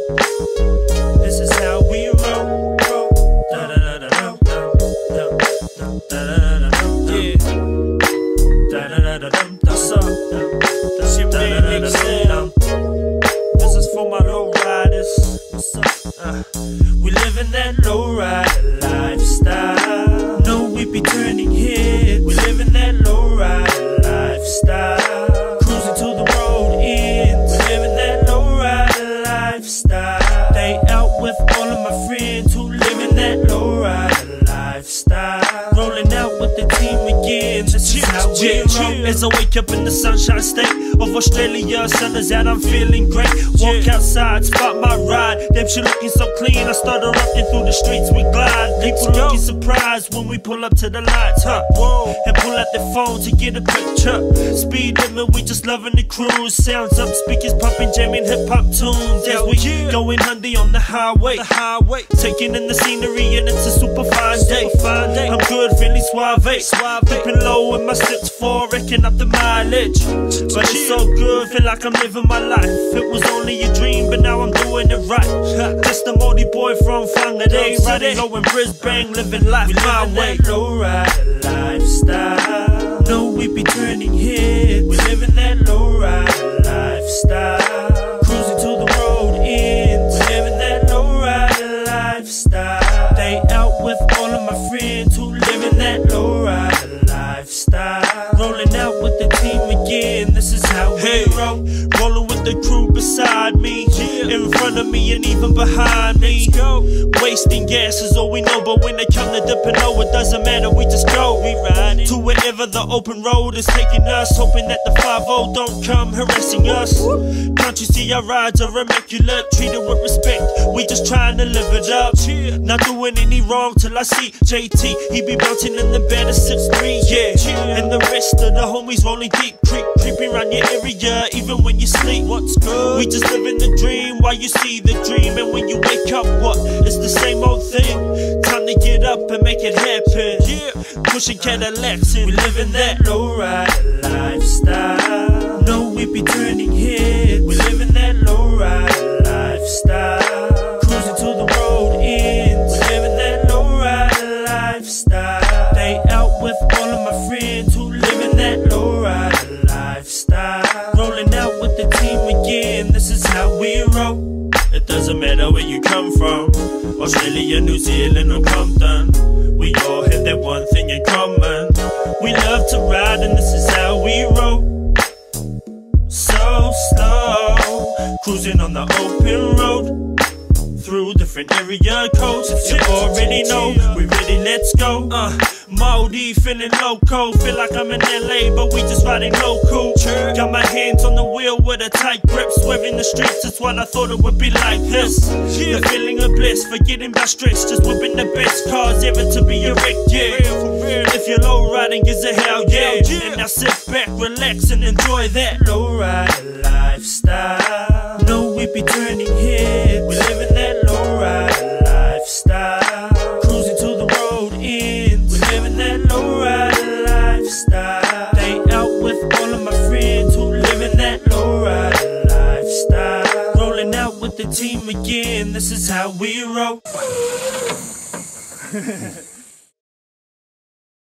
This is how we roll. Da da da da da da da da da da. Yeah. Da da da da da. What's up? That's your man Eksel. This is for my lowriders. What's up? We live in that lowrider lifestyle. Know we be turning heads. We live in that lowrider lifestyle. Cruising till the road ends. We live in that lowrider lifestyle. They out with all of my friends who live in that lowrider lifestyle. Rolling out with the team again. This is how we roll. As I wake up in the sunshine state of Australia, sun is out, I'm feeling great. Walk outside, spot my ride. Damn, she looking so clean. I start erupting through the streets, we glide. People looking surprised when we pull up to the lights, and pull out their phone to get a picture. Speed limit, we just loving the cruise. Sounds up, speakers pumping, jamming hip-hop tunes. As we going Hyundai on the highway, taking in the scenery, and it's a super fine day. I'm good, feeling suave, dipping low in my 6'4", wrecking up the mileage. But it's so good, feel like I'm living my life. It was only a dream, but now I'm doing it right. Just a moldy boy from Whangarei, riding low in Brisbane, living life my way. Lowrider lifestyle. Know we be turning heads. We live in that lowrider lifestyle. Cruising till the road ends. We live in that lowrider lifestyle. They out with all of my friends who live in that lowrider lifestyle. Rolling out with the team again. This is how we roll. Rolling with the crew beside me, in front of me and even behind me. Wasting gas is all we know, but when they come to dipping low, it doesn't matter, we just go. We ride to wherever the open road is taking us, hoping that the 5-0 don't come harassing us. Can't you see our rides are immaculate, treated with respect, we just trying to live it up. Not doing any wrong till I see JT, he be bouncing in the bed at 6'3", and the rest of the homies rolling deep, creeping around your area, even when you sleep. What's good? We just living the dream while you see the dream, and when you wake up, what? It's the same old thing. Time to get up and make it happen. Pushing Cadillacs and we live in that lowrider lifestyle. Know we be turning heads. We live in that lowrider lifestyle. Cruising till the road ends. We live in that lowrider lifestyle. They out with all of my friends who live in that lowrider lifestyle. Rolling out with the team again. This is how we roll. It doesn't matter where you come from, Australia, New Zealand or Compton. We all have that one thing in common. We love to ride and this is how we roll. So slow, cruising on the open road, through different area codes. If you already know, we ready, let's go. Moldy, feeling loco, feel like I'm in LA, but we just riding local. Got my hands on the wheel with a tight grip, swerving the streets, that's what I thought it would be like this. The feeling of bliss, forgetting about stress, just whipping the best cars ever to be a wreck, If you're low riding, gives a hell and now sit back, relax and enjoy that lowrider lifestyle. Know we be turning heads. We live in that lowrider lifestyle. Cruising till the road ends. We live in that lowrider lifestyle. They out with all of my friends who live in that lowrider lifestyle. Rolling out with the team again. This is how we roll.